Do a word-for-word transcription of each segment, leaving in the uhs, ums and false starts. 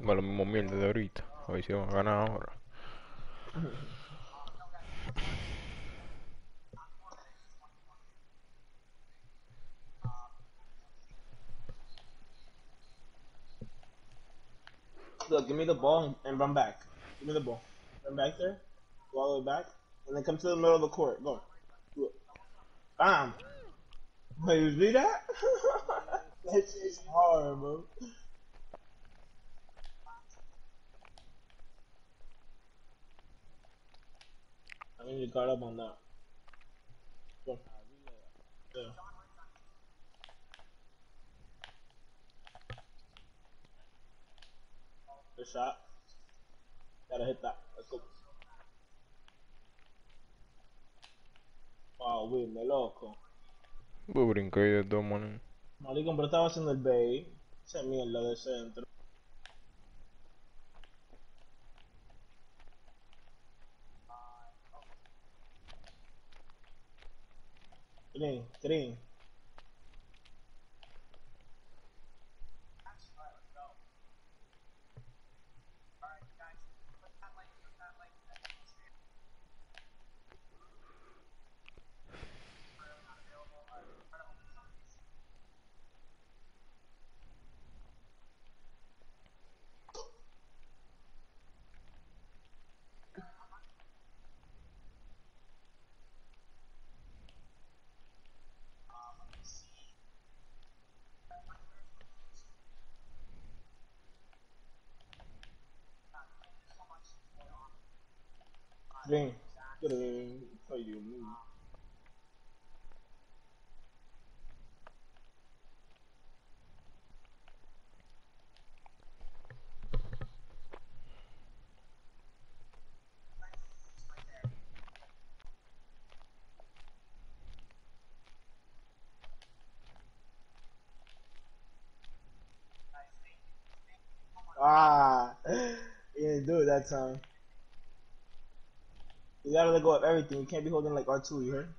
Va lo mismo mierda de ahorita. A ver si van a ganar ahora. Look, give me the ball and run back. Give me the ball. Run back there. Go all the way back. And then come to the middle of the court. Go. Do it. Bam! Wait, you see that? That shit's hard, bro. I mean, you caught up on that. Go. Yeah. Good shot. Gotta hit that. Let's go. Wow, wait, me loco. Voy a brincar ahí de todas maneras. Maricón, pero estaba haciendo el bait. Esa mierda de centro. Green, green. Green. Green. For you, me. Ah. You didn't do it that time. You gotta let go of everything. You can't be holding like R two, you heard?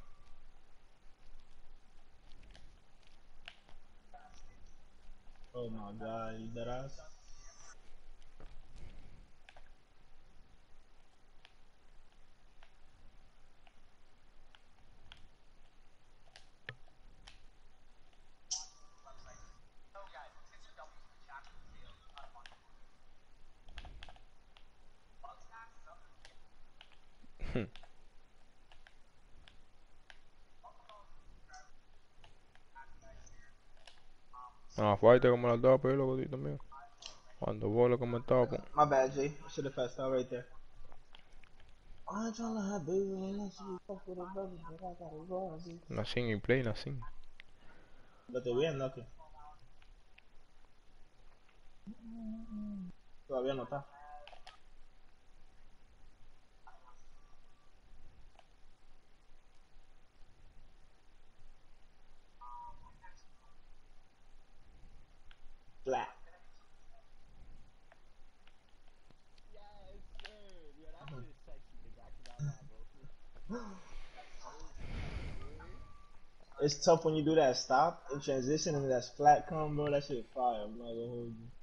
Oh my god, you dead ass. Ah, falta como la tapa y loco, también. Cuando bola como tapo. My bad, Jay. I should have passed out right there. I'm trying to have baby and I should fuck with a brother, but I gotta run, bitch. Nacin y play, nacin. Vete bien, ¿no? Que todavía no está. Flat. It's tough when you do that stop and transition and that's flat combo. That shit fire. I'm not gonna hold you.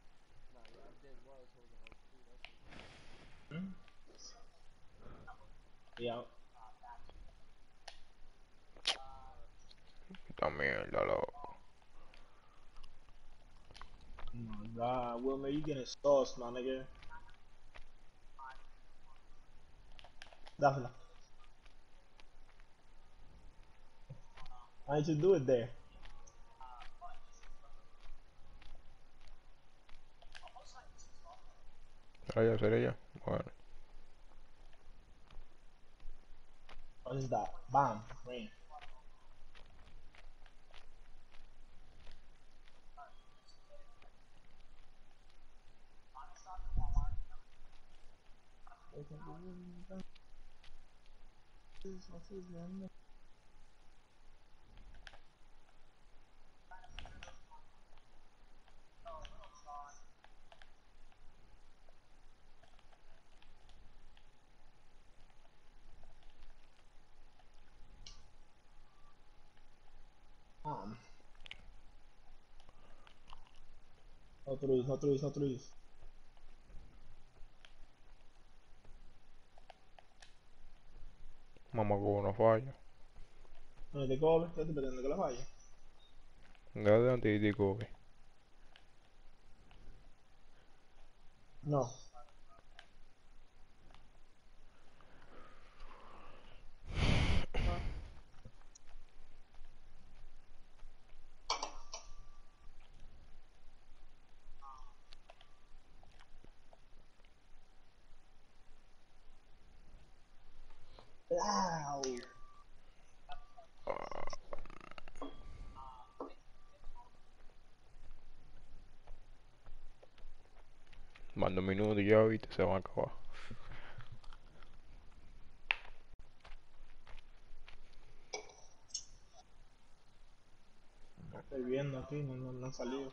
Hmm? Yeah. También, la loco. Oh my god, Wilmer, you getting sauce, my nigga. Dáfela. Why didn't you do it there? ¿Será ya? ¿Será ya? Bueno. What is that? Bam. Rain. Um. No threes, no threes, no threes. Mamá con una falla. No te cobre, estoy esperando que la falla. De adelante y digo que. No. Wow. Mando minutos y ya, viste, se van a acabar. Estoy viendo aquí, no, no, no han salido.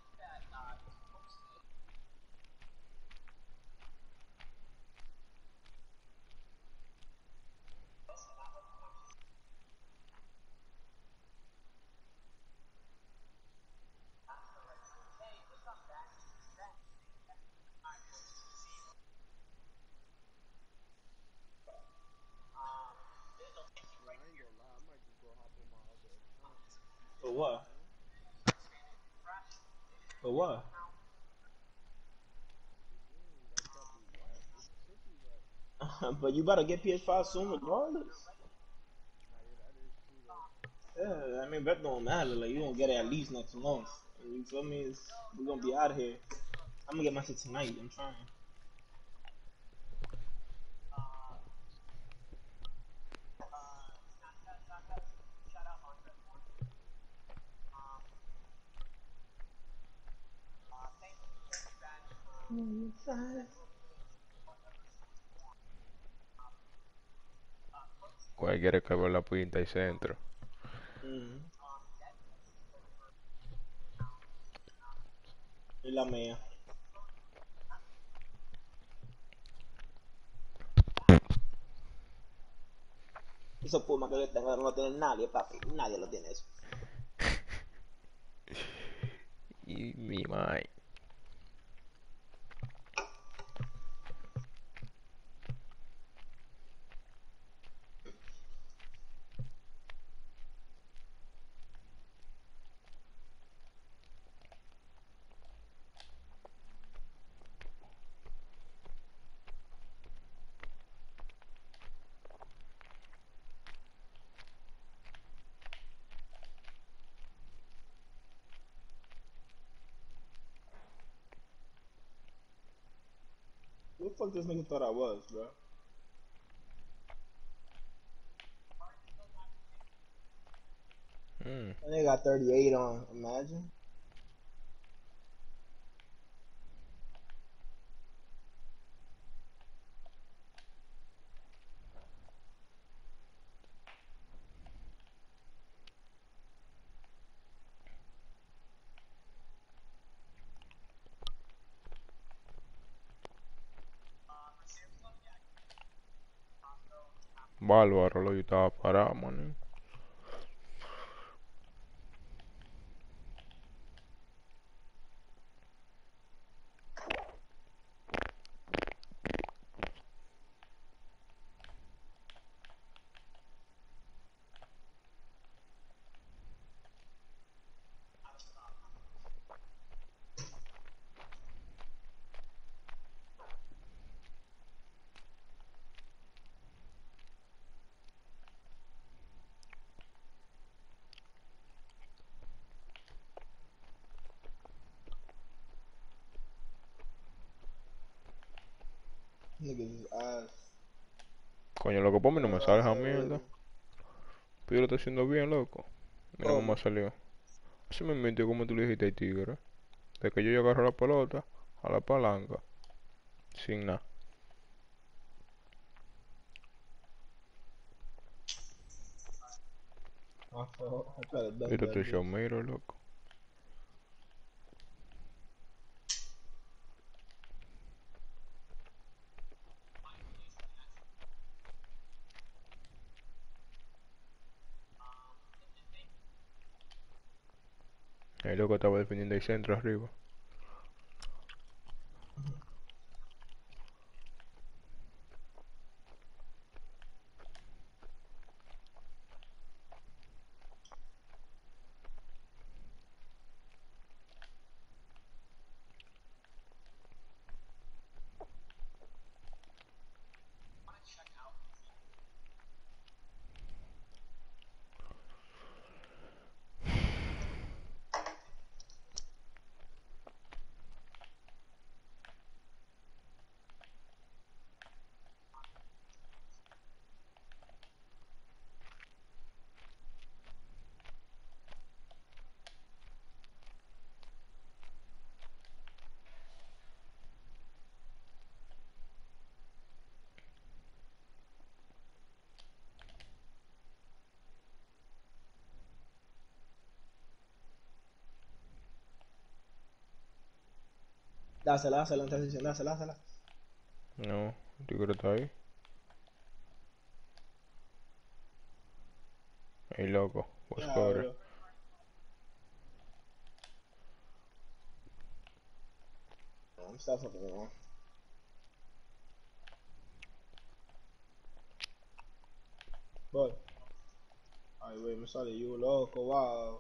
For what? For what? But you better get P S five soon regardless. Yeah, I mean, that don't matter. Like, you gonna get it at least next month. And you feel me? It's, we're gonna be out of here. I'm gonna get my shit tonight. I'm trying. Cualquiera que ver la pinta y centro. Mm. Es la mía. Esos Pumas que yo tengo no lo tiene nadie, papi. Nadie lo tiene eso. Y mi mai. Who the fuck this nigga thought I was, bro? Mm. That nigga got thirty-eight on. Imagine. Bárbaro, lo yo estaba parado, man. Niggas is ass. Coño, loco, por mí no me sale esa mierda. Uh, Pero yo lo estoy haciendo bien, loco. Mira cómo me ¿Cómo? salió. Así me mintió como tú le dijiste al tigre. De que yo agarro la pelota a la palanca. Sin nada. I felt. I could have dunked Viste that tu show bitch. miro, loco. El loco estaba defendiendo el centro arriba. Dásela, dásela en transición, dásela, dásela. No, el tigre está ahí. Ey, loco, pues corre. Diablo. No, stop fucking around. But, ay, güey, me sale you, loco, wow.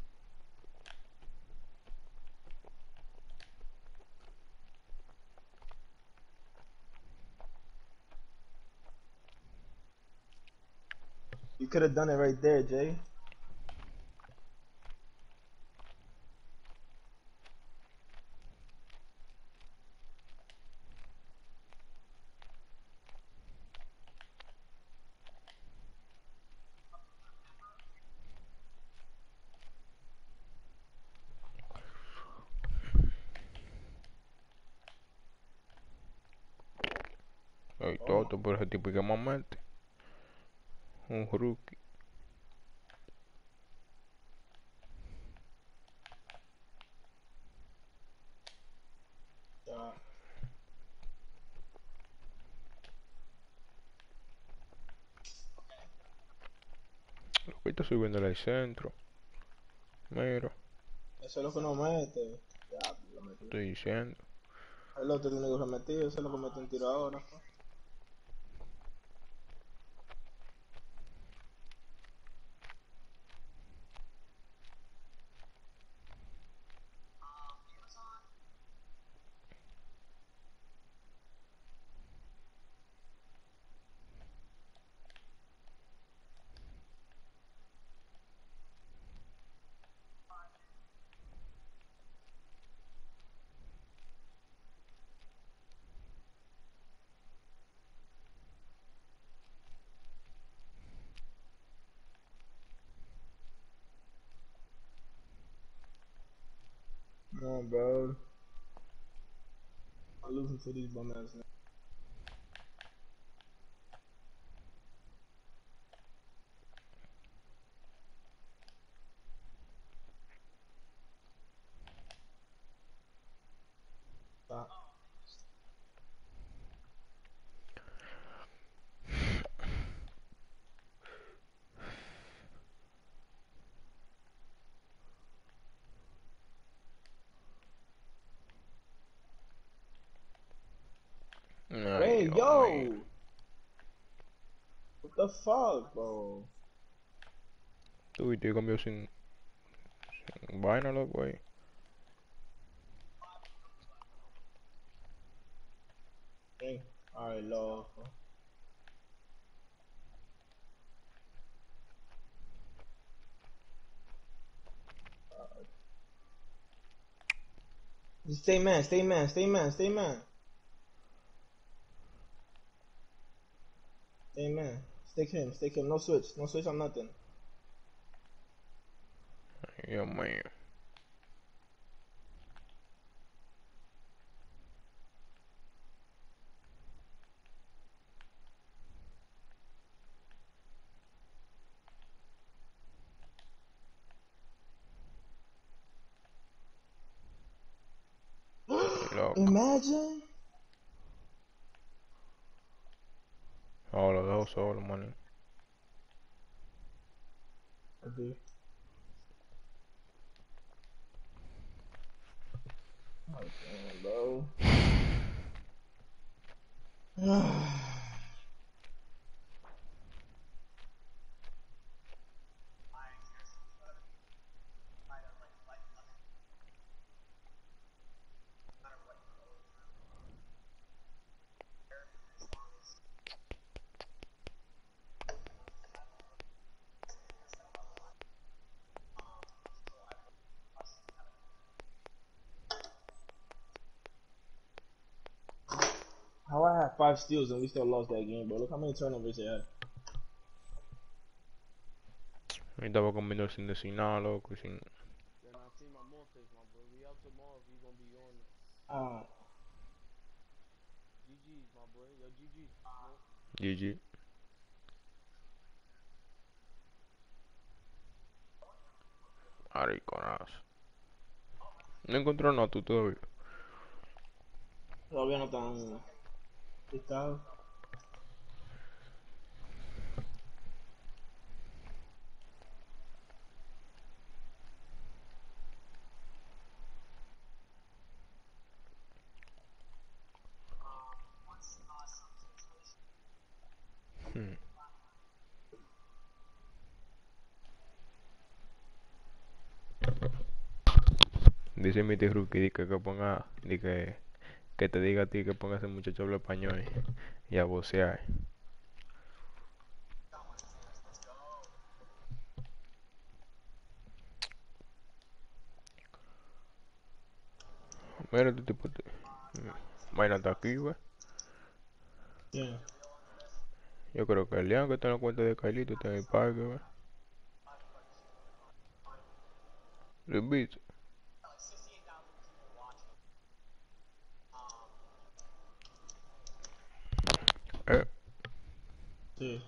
You could have done it right there, Jay. Ey, Oh, toto, por ese tipo que más mete. Un rookie. yeah. Lo que está subiendo al centro. Mira, Eso es lo que no mete. Ya, lo metí. estoy diciendo. El otro tiene que remeter, eso es lo que mete un tiro ahora. No, bro. I'm losing to these bum ass niggas. Stop. Ay, Hey, Dios mío. yo! What the fuck, bro? Tú y te cambió sin, sin vaina, loco, ahí. Hey, alright, loco. Just stay man, stay man, stay man, stay man. Stay man. Stick him, stick him. No switch, no switch on nothing. Ay, Dios mío. Ay, loco. Imagine. Ahora lo dejo solo, man. Okay. Oh, damn, bro. How I had five steals and we still lost that game, bro. Look how many turnovers they had. Y estaba comiendo sin decir nada, loco, y sin Then I see my Morpheus, my boy. We out tomorrow if you gonna be on it. Uh, G G's, my boy. Yo, G G. No. G G. Mariconazo. No encontró nada tú todavía. Todavía no están listados. Hmm. Dice mi tío Ruki di que, que ponga, di que, que te diga a ti que ponga ese muchacho habla español y a vocear. Mira, este tipo, te- mm, vaina está aquí, güey. Yeah. Yo creo que el León que está en la cuenta de Carlito está en el parque, güey. Lo invito. Eh, Sí.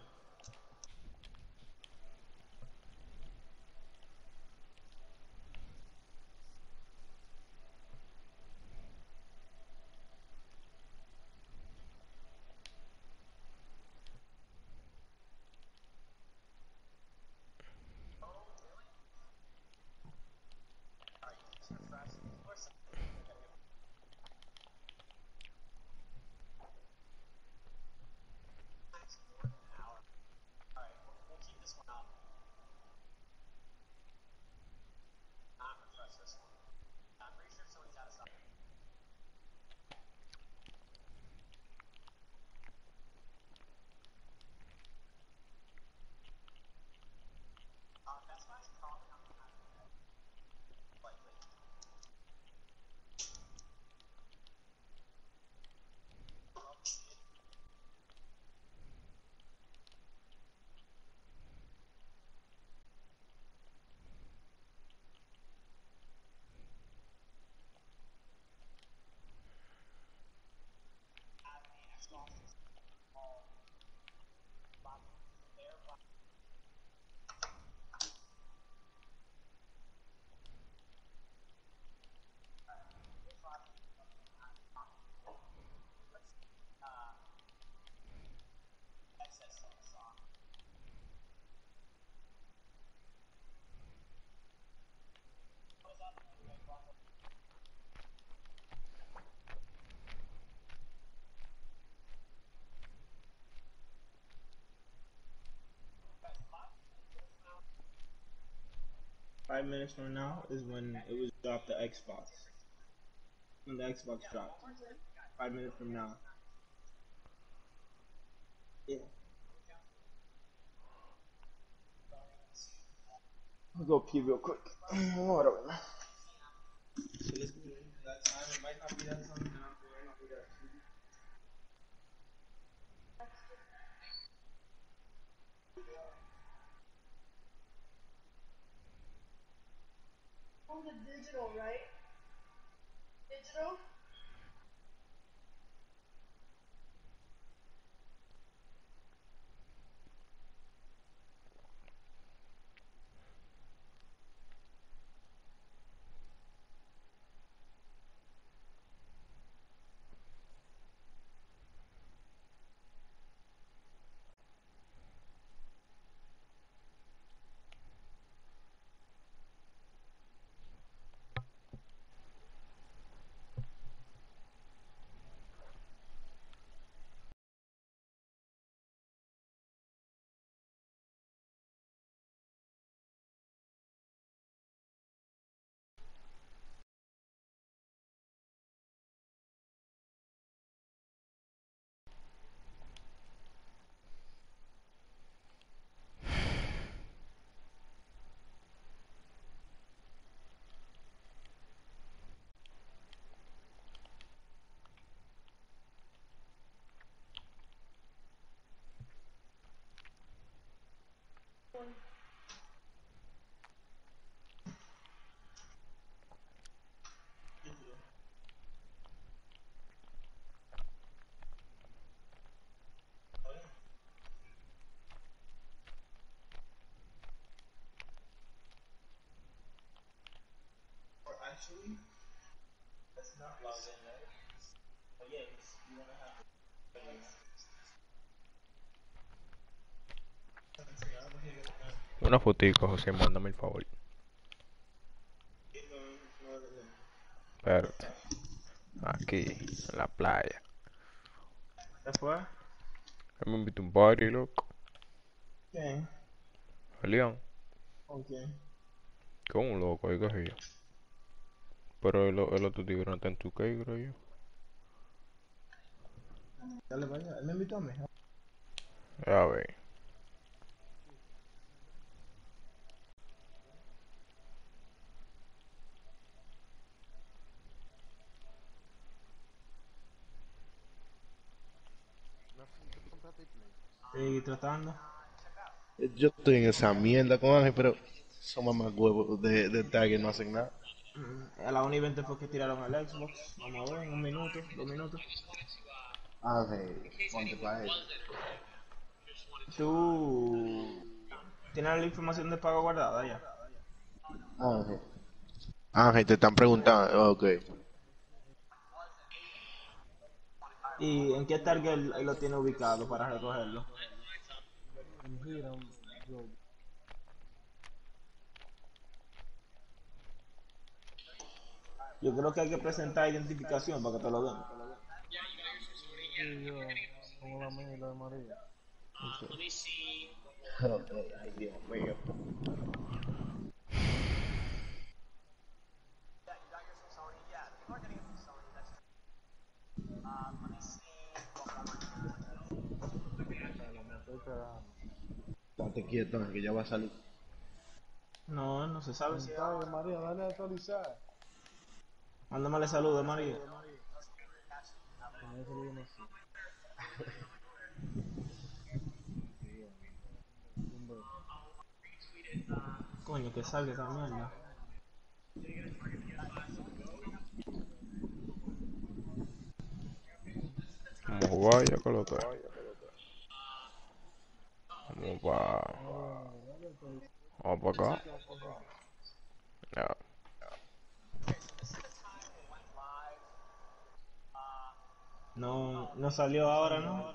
Five minutes from now is when it was dropped the Xbox. When the Xbox dropped. Five minutes from now. Yeah. I'll go pee real quick. Whatever. So let's go that time. It might not be that time. It might not be that time. On the digital, right? Digital? Or actually, that's not logged in, right? Una fotico, José, mándame el favor. Espérate. Aquí, en la playa. ¿Se fue? Me invito a un party, loco. ¿Quién? A León. ¿Con quién? Con un loco, ahí que yo. Pero el, o- el otro tigre no está en tu cake, creo yo. Dale para allá. Él me invitó a mí. A ver. Sí, tratando. Yo estoy en esa mierda con Ángel, pero son mamás huevos de, de Tiger no hacen nada. Mm, A la una y veinte fue que tiraron el Xbox. Vamos a ver, en un minuto, dos minutos. Ángel, ponte para él. ¿Tú tienes la información de pago guardada ya? Ángel. Ángel, te están preguntando. Ok. ¿Y en qué target él- él lo tiene ubicado para recogerlo? Yo creo que hay que presentar identificación para que te lo den. Ok. Ok, ay Dios mío. Estate quieto, Ángel, que ya va a salir. No, no se sabe si ahora. Mándamele saludos, María. Coño, que salga esa mierda. Vamos a jugar ya, que lo que. Vamos para. Vamos para acá. Ya. No, no salió ahora, ¿no?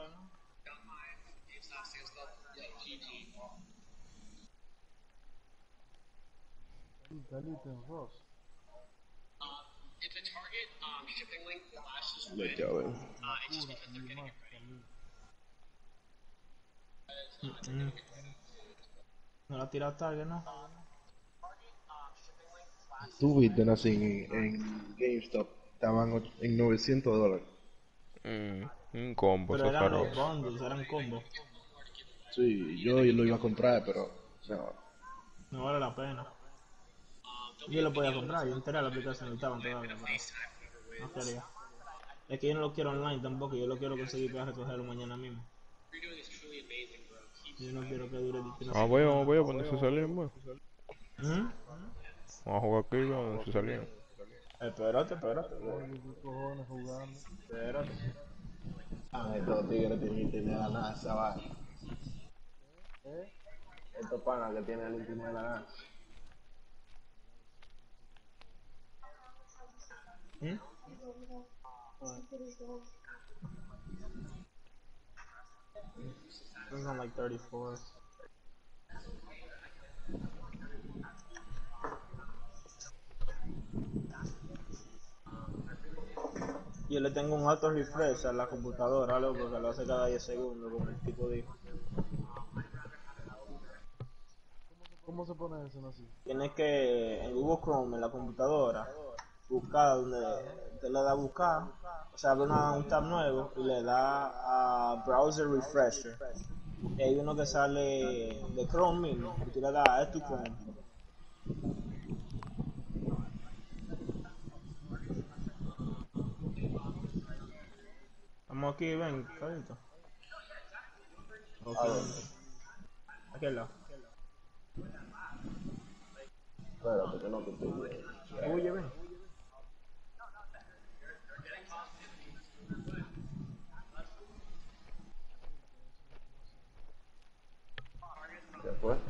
Vete a ver. Mm, mm. No la tira target, ¿no? Tú viste, así en, en GameStop. Estaban och- en novecientos dólares. Mm, un combo, Pero eso eran caro. los bundles, eran combos. Sí, yo lo iba a comprar, pero no. No vale la pena. Yo lo podía comprar, yo enteré la aplicación y estaban todavía, pero no quería. Es que yo no lo quiero online tampoco, yo lo quiero conseguir para recogerlo mañana mismo. Yo no quiero que dure ni que una Ah, voy, semana. vamos, voy a poner se salían, pues. ¿Mm? Vamos a jugar aquí, vamos, se salían. Espérate, espérate. Espérate. Ah, estos tigres tienen que tener la NASA, va. Estos panas que tienen el último de la NASA. ¿Mm? It's on like thirty-four. Yo le tengo un auto refresh a la computadora, loco, que lo hace cada diez segundos, como el tipo dijo. Tienes que, en Google Chrome, en la computadora, buscar donde te le da a buscar, o sea, abre una- un tab nuevo y le da a Browser Refresher. Y hay uno que sale de Chrome mismo, y tú le das a Add to Chrome. Vamos aquí, ven, carito. Ok, A ver, ven. Aquí al lado. espérate que no te estoy viendo. Huye, ven. Después.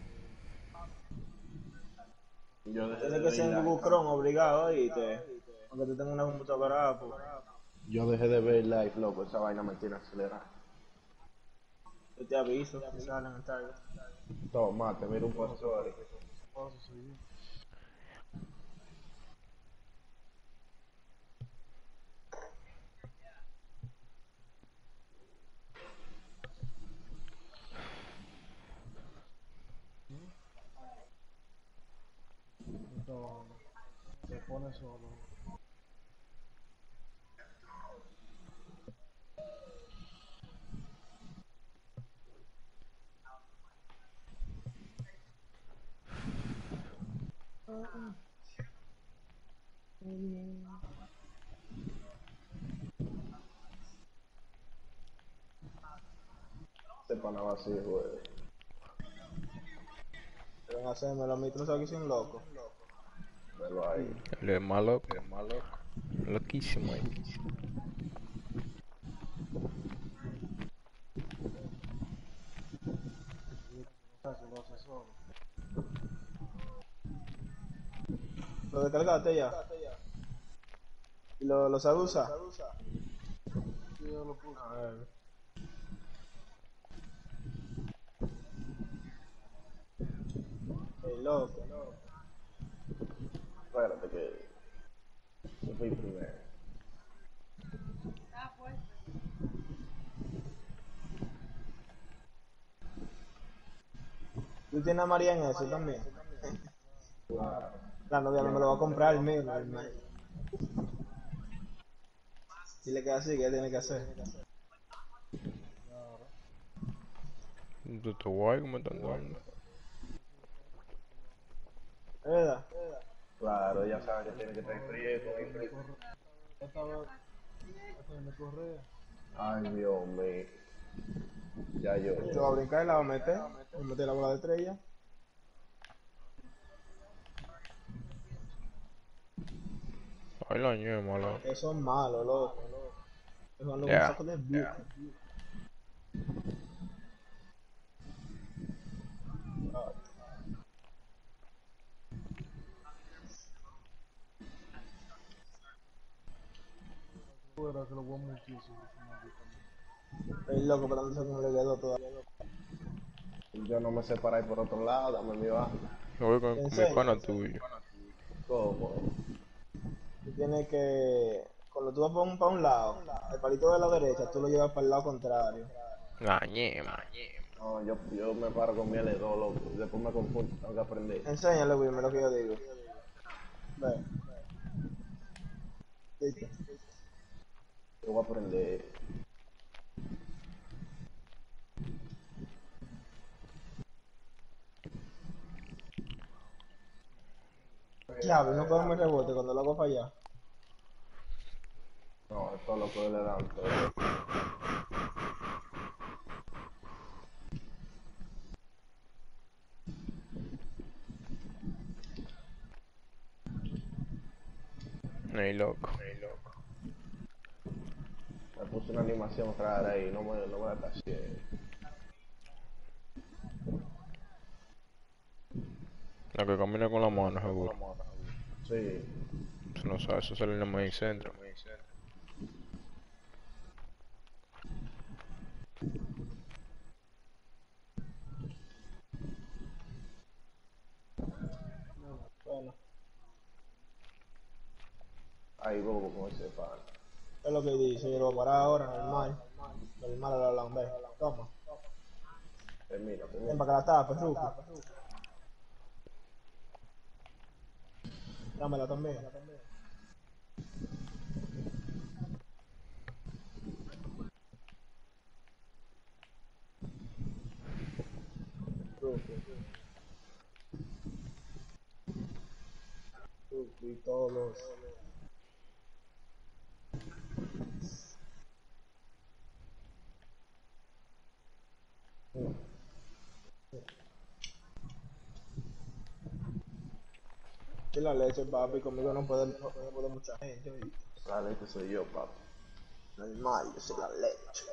Yo dejé Tiene de que ver ser en like. Google Chrome, obligado, y te... Aunque tú tengas una computadora, pues, Yo dejé de ver live, loco, esa vaina me tiene acelerada. yo te aviso si sale en el target. Toma, te miro un pastor. Posso seguir? Então, você pone solo. Este pana va así, güey. Quieren hacerme los micros aquí sin loco. Velo ahí. Él es más loco. Loquísimo ahí. Sai che lo hace solo. Lo descargaste ya. ¿Y lo, lo sabes usar? Sì, io lo puse. A ver. Ey, loco. Espérate que yo fui primero. Ah, pues. ¿Tú tienes a María en eso también? La novia no me lo va a comprar el mío, hermano. Dile que así, que tiene que hacer. Tú te guay como están dando. ¿Es verdad? Claro, ella sabe que tiene que estar frío. Esta vez, esta vez me corre. Ay, Dios mío. Ya yo. Te va a brincar y la va a meter. Y meter la bola de estrella. Ay, la ñema, loco. Eso es malo, loco. Eso es un Ya. saco de buco. Fuera que lo voy muchísimo. El loco, pero no sé cómo le quedó todavía. Yo no me sé parar por otro lado, dame mi baja. Yo voy con, ¿En con mi serio? pana tuyo. ¿Cómo? Tú tienes que... Cuando tú vas para un, para un lado, el palito de la derecha, tú lo llevas para el lado contrario. La ñema. No, yo, yo me paro con mi L dos, loco. Después me confundo, tengo que aprender. Enséñale, Wilmer, lo que yo digo. Ve. ¿Viste? Yo voy a aprender. Diablo, no cogemos el rebote cuando lo hago para allá. No, esto es lo que le dan. Todo. Ey, loco. Me puse una animación rara ahí, no me, no me la taché. La que camina con la mano, seguro. Sí. Eso no sabe, eso sale en el main centro. Bueno, Ahí bobo con ese pan. es lo que dice. Yo lo voy a parar ahora, normal. Normal a la Lambert. Toma. Termina, Ven termina. para que la tapes, Ruco. Dámela también. Ruco. Ruco y todos. Y la leche, papi, conmigo no puede, no puede mucha gente. ¿Oíste? Sale que soy yo, papi. Normal, yo soy la leche.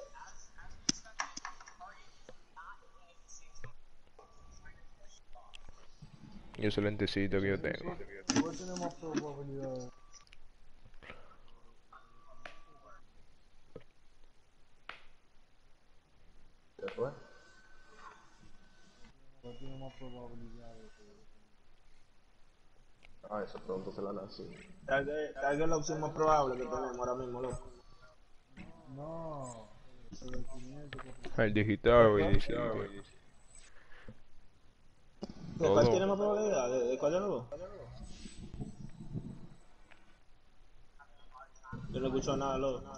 Y ese lentecito que yo tengo. Igual tenemos probabilidades. ¿Ves? No tiene más probabilidades. Ah, esa pregunta se la nací. Tal vez, tal vez la opción más probable que tenemos ahora mismo, loco. No, el de quinientos, El cuatrocientos. digital, ¿Qué? y dice, ¿De cuál todo. tiene más probabilidad? ¿De, de cuál de los dos? Yo no escucho nada, loco.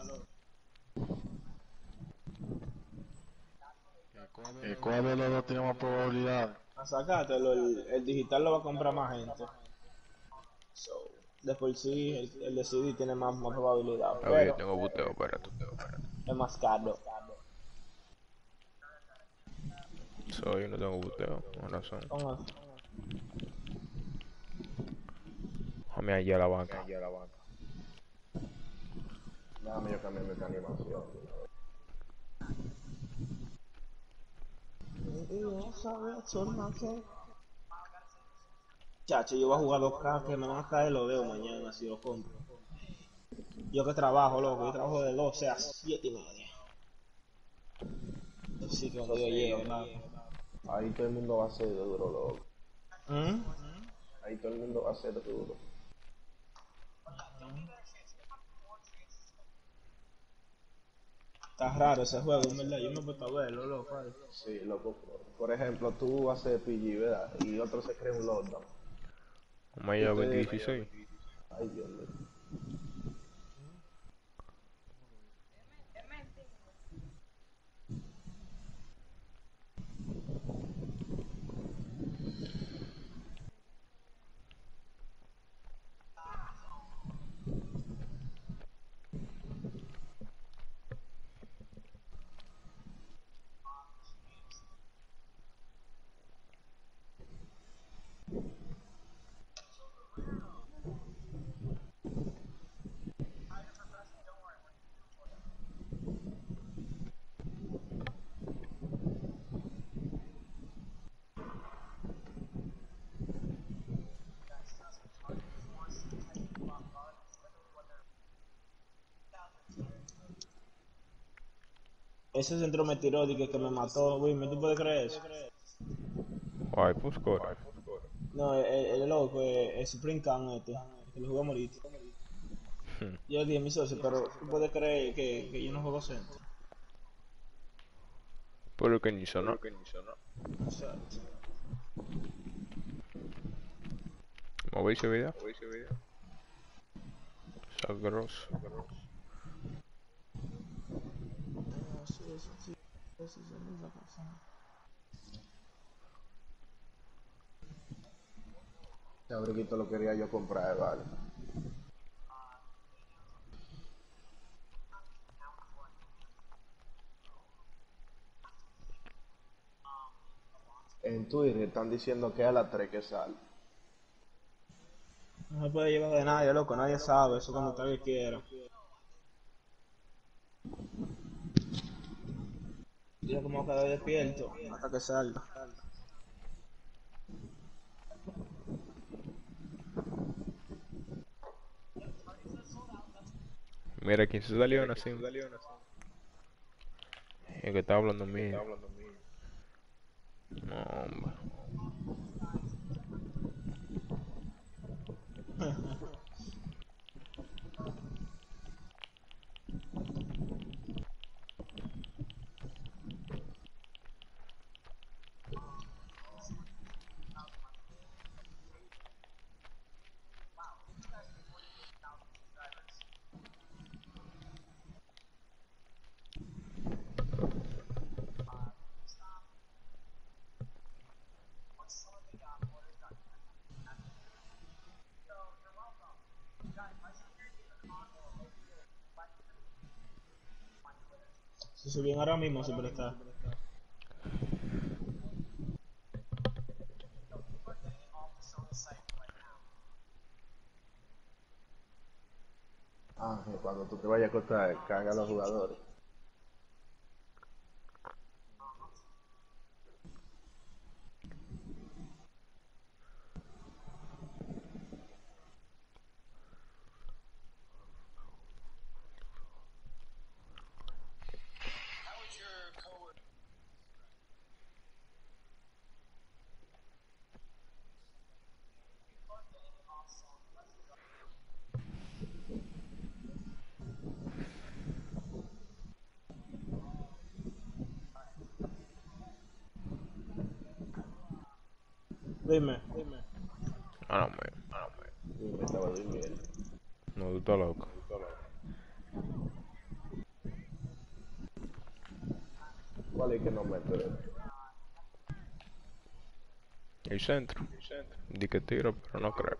Eh, ¿Cuál de los dos tiene más probabilidades? A sacártelo, el, el digital lo va a comprar más gente. So, de por sí, el, el de C D tiene más, más probabilidad, A ver, yo pero tengo buteo, espérate. es más caro. Soy, yo no tengo buteo, con razón. Toma. Déjame allá la banca. Déjame yo cambiar mi animación. Chacho, yo voy a jugar dos K que me van a caer los dedos mañana si lo compro. Yo que trabajo, loco, yo trabajo de doce a siete y media. Así que cuando yo llego, papi. Ahí todo el mundo va a ser duro, loco. ¿Mm? Ahí todo el mundo va a ser duro. Está raro ese juego, en verdad. Yo me he puesto a verlo, loco. Ay. Sí, loco. Por ejemplo, tú vas a ser P G, ¿verdad? Y otro se cree un lockdown. Vamos allá, veinte Ustedes... dieciséis. Ay, Dios mío. Ese centro me tiró, dije que me mató, güey. ¿Me tú puedes creer eso? Ay, pues corre. No, el, el, el loco, el, el Spring Can este, que lo jugamos ahorita. Yo dije, mi socio, pero tú puedes creer que, que yo no juego centro. Pero que ni sonó. Exacto. ¿Movéis ese video? Sagroso. Ese abriquito lo quería yo comprar, vale. En Twitter están diciendo que es a las tres que sale. No se puede llevar de nadie, loco, nadie sabe, eso cuando tal vez quiera. Yo como quedar despierto hasta que salga. Mira quién se salió así. El que estaba hablando mío. No, hombre. Si subían ahora mismo, siempre está. Ángel, cuando tú te vayas a acostar, carga a los jugadores. Dime, dime. Ah, no, man. Y me estaba durmiendo. No, tú estás loco. ¿Cuál es que no mete? El centro. Di que tiro, pero no creo.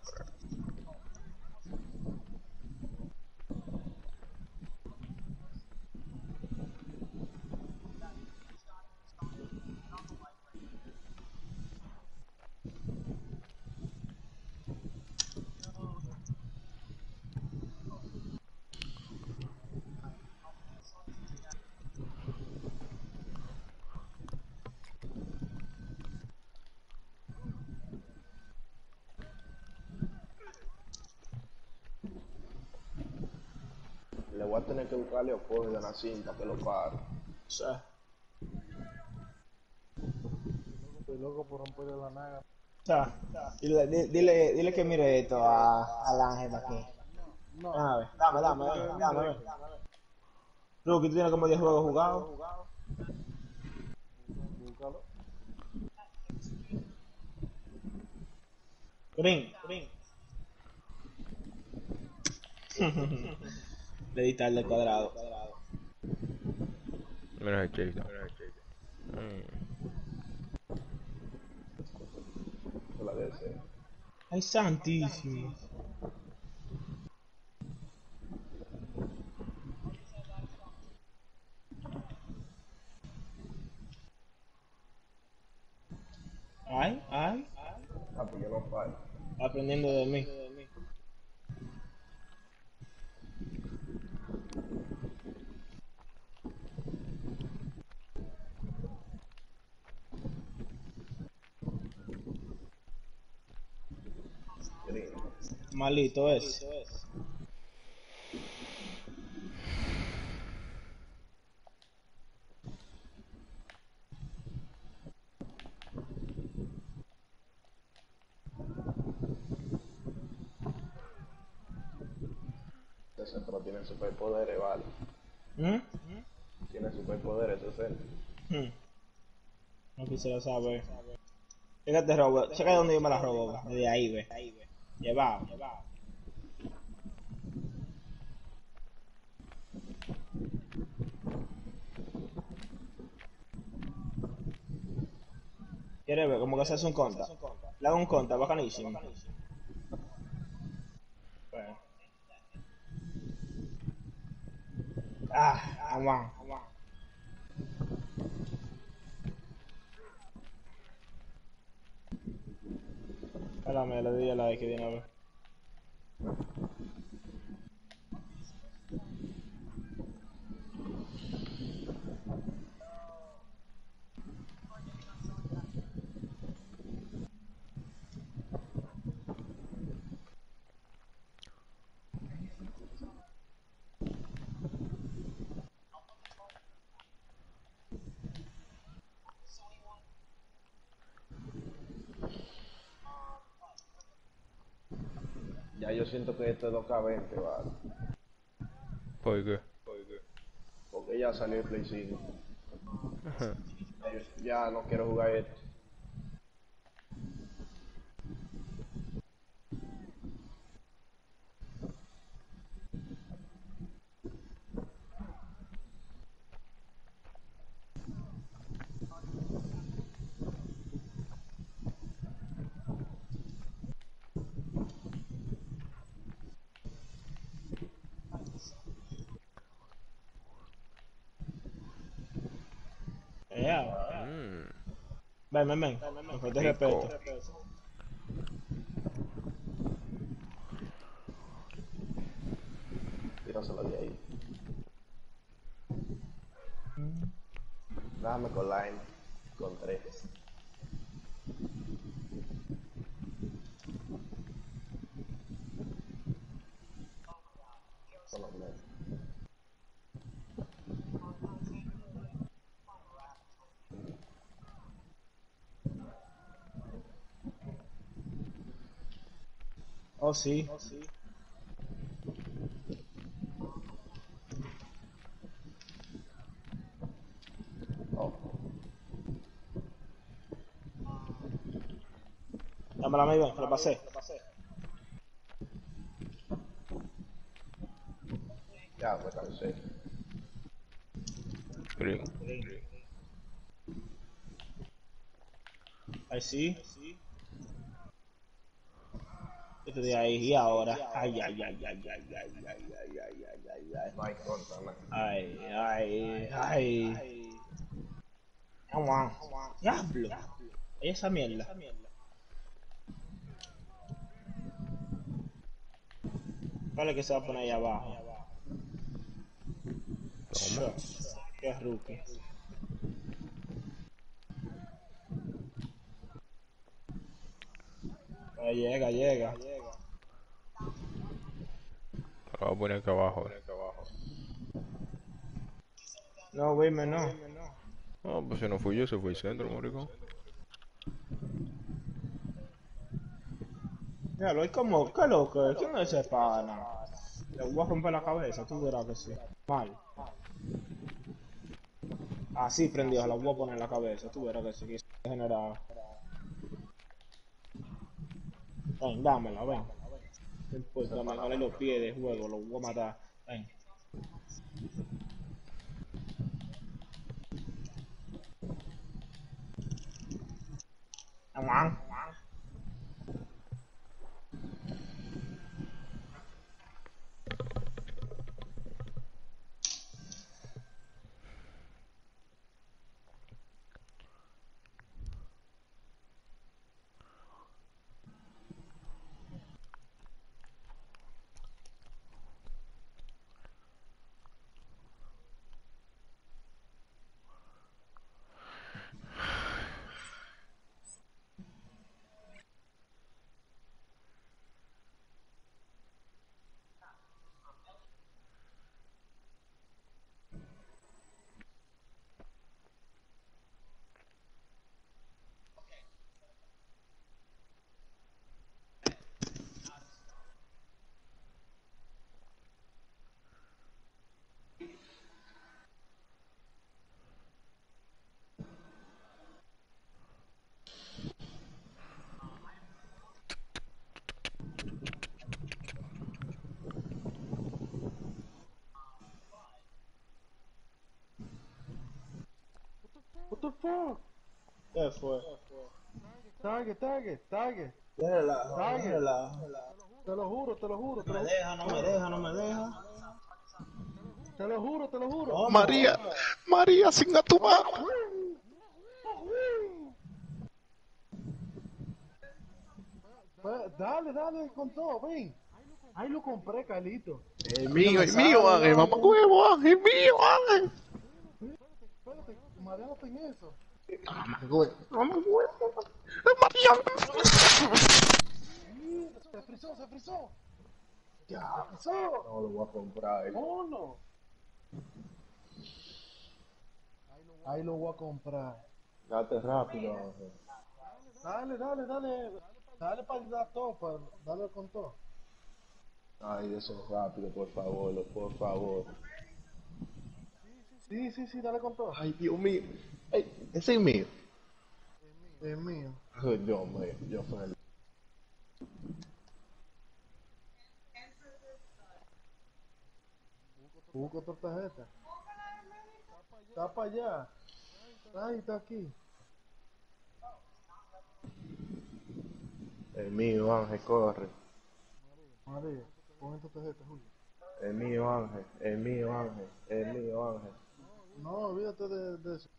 Le voy a tener que buscarle apoyo de la cinta que lo pare. O sea, Estoy loco por romperle la naga. o sea, dile, di- dile, dile que mire esto a, al ángel aquí. No, A ver, dame, dame, dame, dame, dame. Rookie, tú tienes como diez juegos jugados. búscalo. Green, green. Le di tarde al cuadrado. Mira el chiste. Mm. La de ese. Ay, santísimo. Ay, ay. Ah, pues yo no fallo. Aprendiendo de mí. Malito es. Ese centro tiene superpoderes, vale. ¿Mm? Tiene superpoderes ese centro. Hmm. No quisiera saber. Fíjate, robo. Checa de dónde yo me la robo. Desde ahí, ve. Llevado. ¿Quieres ver? Como que se hace un conta. Le hago un conta, bacanísimo. Bueno. Ah, aguán. Espérame, le doy a la de que viene a ver. Ya yo siento que este es dos K veinte, vale. ¿Por qué? Porque ya salió el Play cinco. Ya, yo- ya no quiero jugar esto. Yeah. Mm. Ven, ven, ven. Me falta el Rico. respeto. Tíraselo de ahí. Déjame con line. Con tres. Por lo menos. Oh, sí. Oh. Dámela, me ven, lo pasé. Ya, me cansé. Green. Ahí sí. Este de ahí y ahora. Ay, ay, ay, ay, ay, ay, ay, ay, ay, ay, ay, ay. No hay contra, man. Ay, ay, ay. Vamos, diablo. Esa mierda. Vale que se va a poner ahí abajo. Toma. Qué rookie. Ahí llega, llega. Lo voy a poner acá abajo. No, güey, me no. No, pues si no fui yo, se fue el centro, maricón. Ya, lo hay como, qué loco, ¿quién no es ese pana? Le voy a romper la cabeza, tú verás que sí. Mal. Así prendido, la voy a poner en la cabeza, tú verás que sí, que se genera. Ven, dámela, ven. No importa, me jale los pies de juego, lo voy a matar. Ven. Aguán. What the fuck? ¿Qué fue? Target, target, target. Relajo, Target. relajo. Te lo juro, te lo juro, te No lo me juro. deja, no me deja, no me deja. Te lo juro, te lo juro. ¿Cómo? María, ¿Cómo? María, sin a tu mamá. Pues, dale, dale, con todo, ven. Ahí lo compré, Carlito. Es Y no mío, me es mío, sale, Ángel, mamá loco. huevo, Ángel, es mío, Ángel. Espérate, mareate en eso. Mamá huevo, mamá huevo. María. Mira, se frizó, se frizó. Ya, Se frizó. no lo voy a comprar. Oh, no. Ahí lo voy a comprar. Date rápido, Ángel. Dale, dale, dale. Dale para el todo, para dale con todo. Ay, eso rápido, por favor, por favor. Sí, sí, sí, dale con todo. Ay, Dios mío. Ay, ese es mío. Es mío. Ay, Dios mío, yo soy el... Busco otra tarjeta. Está para allá. Ahí está aquí. El mío, Ángel, corre. María, pon esta tarjeta, Julio. El mío, Ángel, el mío, Ángel, el mío, Ángel. No, olvídate de, de eso.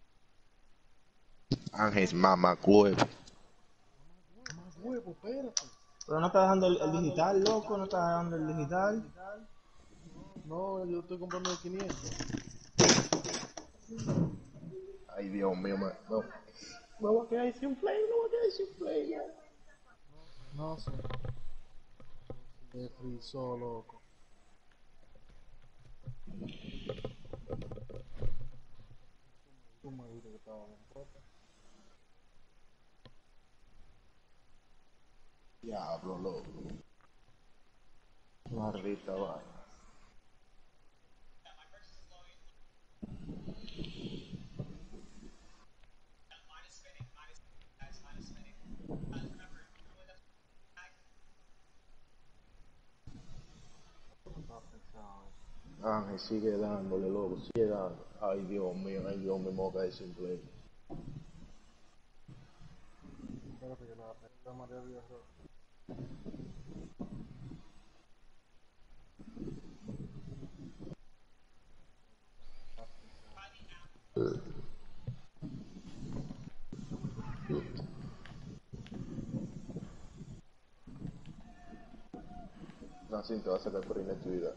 Ángel, mamá huevo. Más huevo, espérate. Pero no está dejando el, el digital, loco, no está dejando el digital. No, yo estoy comprando de quinientos. Ay, Dios mío, man. No. Me voy a quedar sin play, me voy a quedar sin play, ya. No sé. Se frizó, loco. Tú me dijiste que estaba bien puesta. Diablo, loco. Maldita vaina. Ángel, sigue dándole, loco, sigue dando. Ay, Dios mío, ay, Dios mío, me voy a caer sin play. Espérate que la la María Villarreal. Francine, te va a sacar por inactividad.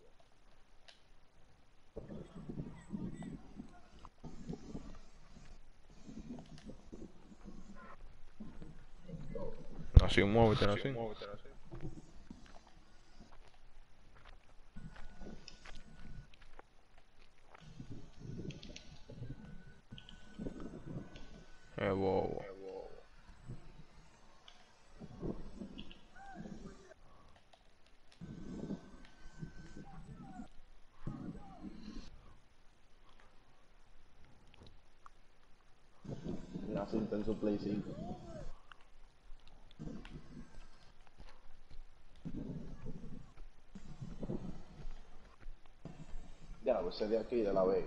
Así, muévete, así. Es bobo. Francine está en su play cinco. Ya, pues ese de aquí, de la B.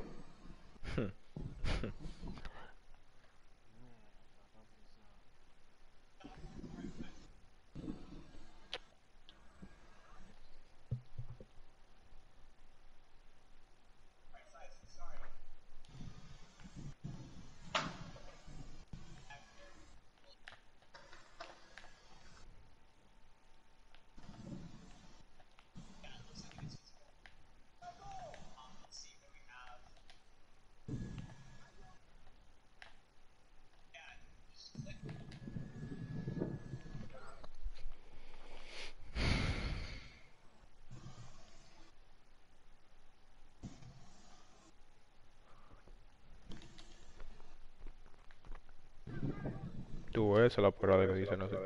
Tú, esa es la parada que dicen así.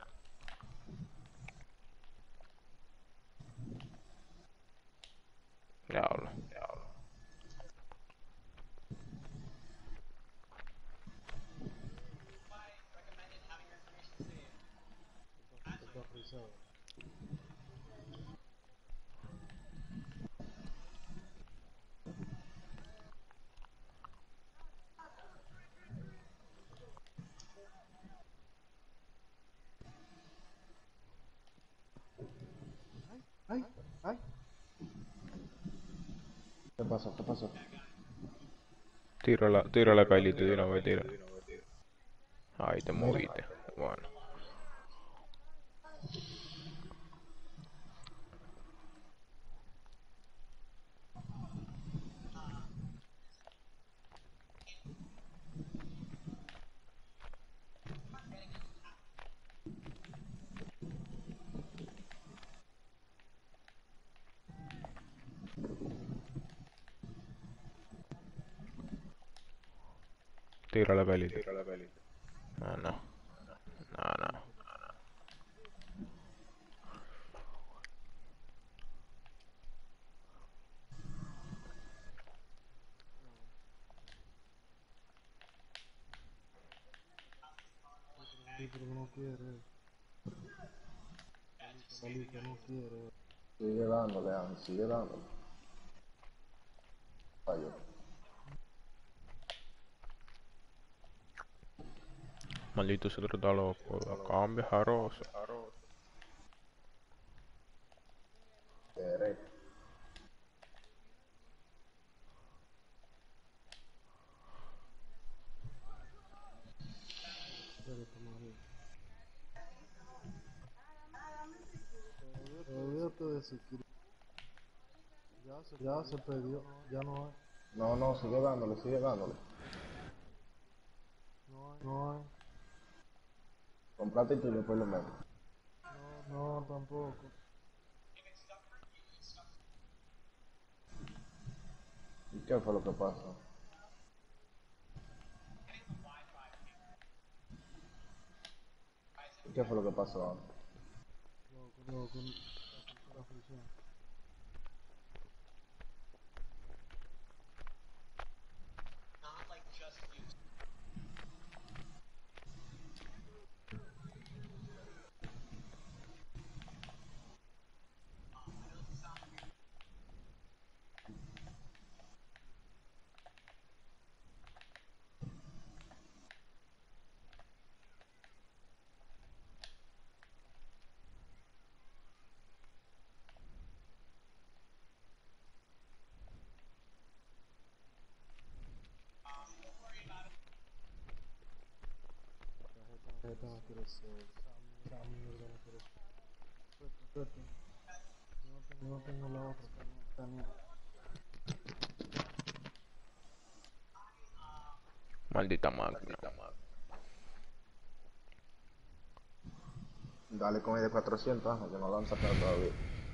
Diablo. Está frisado. Ay, ay. ¿Qué pasó? ¿Qué pasó? Tírala, tírala, Kailito, de una vez, tira. Ahí te Mira. moviste. Bueno. Tírala, Kailito. No, no. No, no. Sí, pero no quiere. Salita no quiere. Sigue dándole, Ángel, sigue dándole. Falló. Maldito se trata loco. La cambia jarosa. Derecho. Espérate, María. Todavía te desequilibra. Ya se, ya se perdió. Ya no hay. No, no, sigue dándole, sigue dándole. No hay. No hay. Comprate tuyo por lo menos. No, no, tampoco. ¿Y qué fue lo que pasó? ¿Y qué fue lo que pasó, Ángel? Loco, loco. Está frisado. mierda no quiere ser. Esa mierda no quiere ser. Suelta, suelta. Yo no tengo, no tengo la otra, tengo esta mierda. Maldita máquina. Dale con el de cuatrocientos, ajá, que no lo han sacado todavía.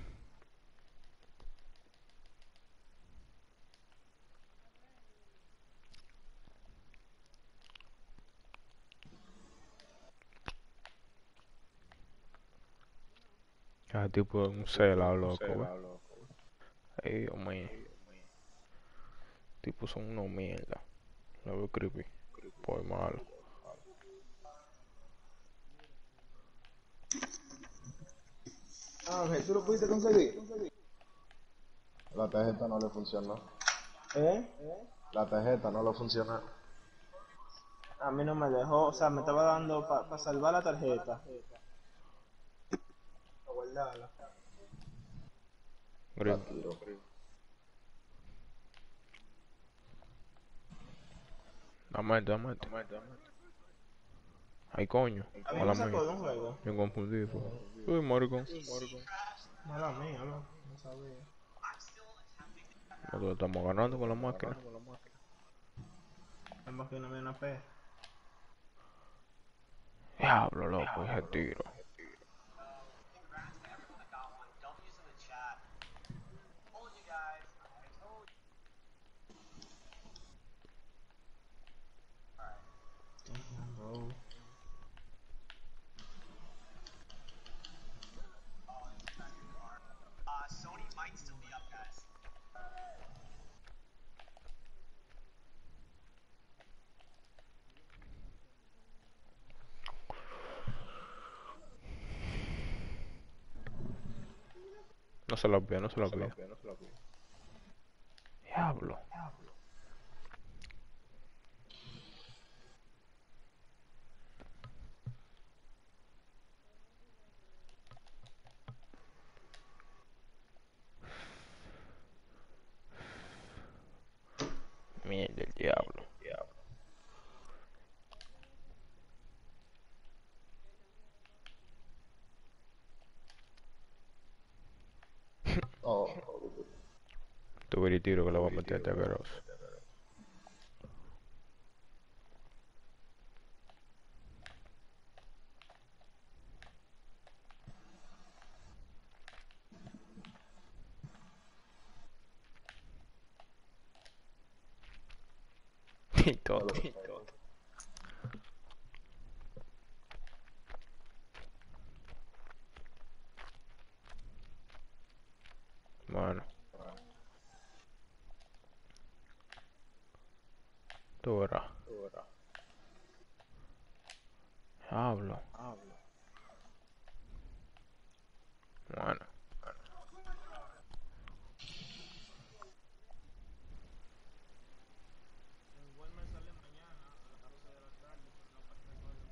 Ah, tipo un celado, loco, wey. Ay, Dios mío. Tipo son unos mierda. Lo veo creepy. Pues malo. Ángel, ¿tú lo pudiste conseguir? La tarjeta no le funcionó. ¿Eh? La tarjeta no lo funciona. A mí no me dejó, o sea, me estaba dando para salvar la tarjeta. Para guardarla. La Green. tiro. Dame esto, dame esto. Ay, coño. A mí Mala me sacó mía. de un juego. Me confundí, fue. Uy, maricón. Mala mía, no, no sabía. Nosotros estamos ganando con la máquina. La máquina me una P. Diablo, loco, ese tiro. Bro. No se lo pida, no se lo pida. Diablo. Mierda, el diablo. Oh, Tuve el tiro que le voy a meter a este asqueroso. Y todo. Bueno. Tú verás. Diablo. Bueno. Igual me sale mañana a las doce de la tarde, pero no para recuerdo.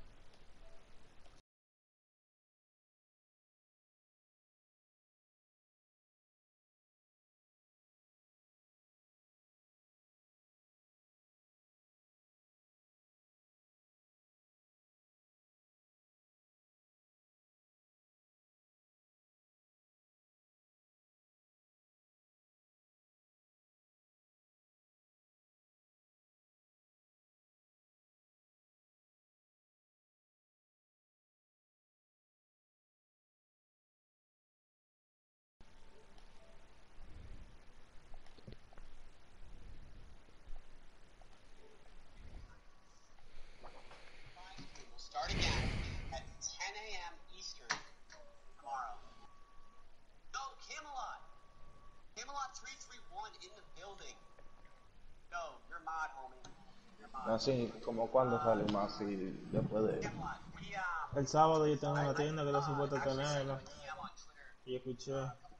Start again at ten a m Eastern tomorrow. Go, Camelot! Camelot three three one in the building. Go, you're mod, homie. You're mod. así como cuando sale más y después de... Camelot, we, um, El sábado yo tengo una tienda que está uh, supuesta a actually sent you tenerla. a D M on Twitter. Y escuché.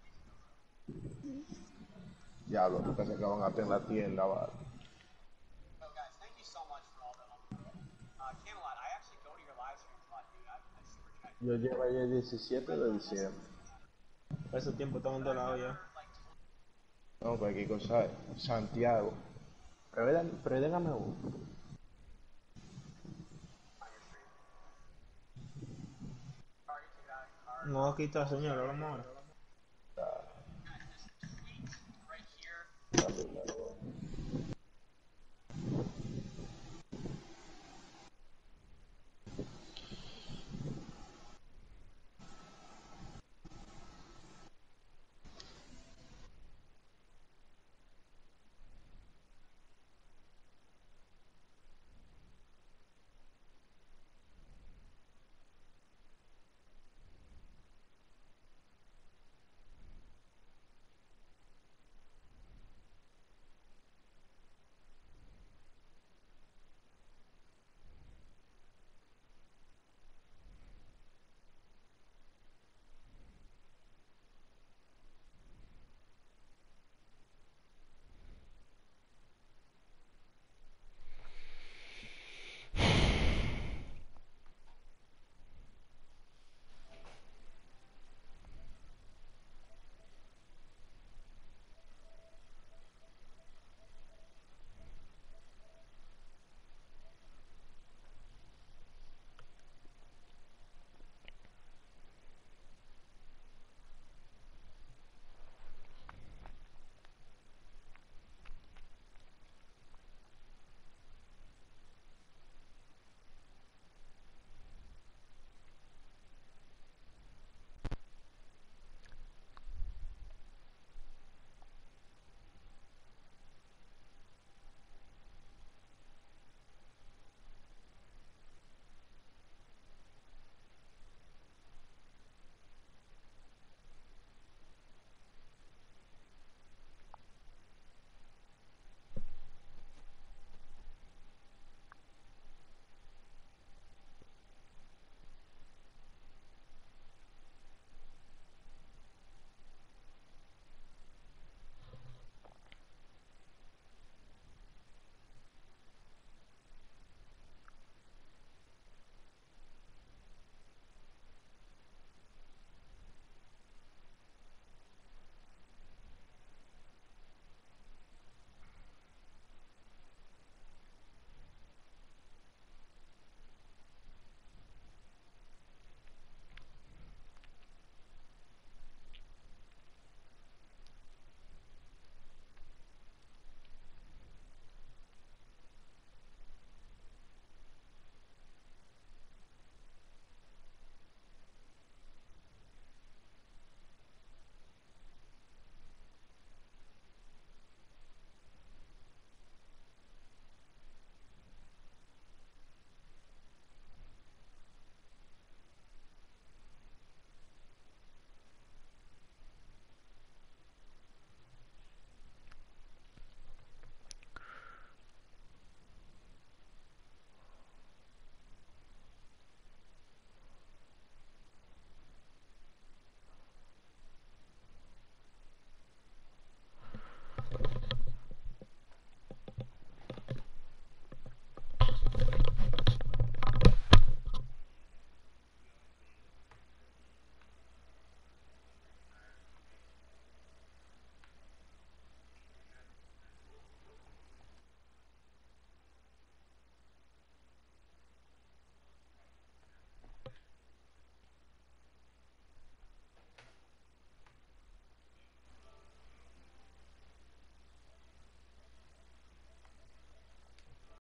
Diablo, tú pensé que van a tener la tienda, vale. So, guys, thank you so much for all the help. Uh, Camelot, I actually go to your live streams a lot, dude. I, I super chat. Yo llevo ahí el diecisiete de diciembre. Ese tiempo estaba en lado ya. No, cualquier cosa, Santiago. Pero, era- pero déjame uno. No, aquí está, señor, hablamos ahora. Right here. Dame, dame.